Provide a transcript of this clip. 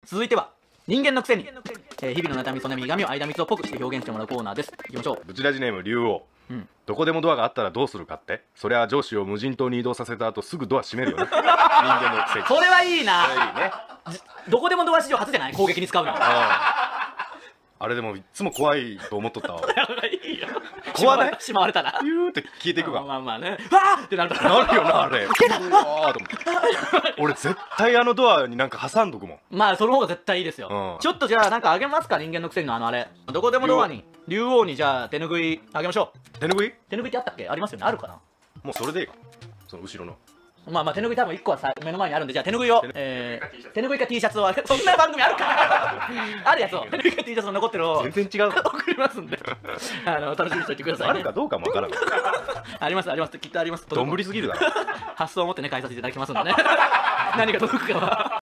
続いては人間のくせに、日々の悩みそねみがみを間光をっぽくして表現してもらうコーナーです。いきましょう。 ブチラジネーム竜王、 うんどこでもドアがあったらどうするかって。そりゃ上司を無人島に移動させた後すぐドア閉めるよね。人間のくせに。 それはいいな。 いいね。 どこでもドア史上初じゃない？攻撃に使うの。 あれでもいつも怖いと思っとったわ。 いいよ。 怖ない？ しまわれたらピューって消えていくが。 まあまあね。わーってなるからなるよなあれ。うわーと思って俺絶対あのドアになんか挟んどくもん。 まあその方が絶対いいですよ、ちょっとじゃあなんかあげますか。人間のくせにのあれどこでもドアに竜王にじゃあ手ぬぐいあげましょう。 手ぬぐい？ 手ぬぐいってあったっけ？ありますよね。あるかな。 もうそれでいいか。その後ろの。 まあまあ手ぬぐい多分1個はさ目の前にあるんで、じゃあ手ぬぐいを手ぬぐいか T シャツをそんな番組あるかあるやつを手ぬぐいか T シャツの残ってるを全然違う。 送りますんで楽しみにしておいてくださいね。 あるかどうかもわからん。 ありますあります、きっとあります。 どんぶりすぎるだろ。 発送を持ってね返させていただきますんでね何が届くかは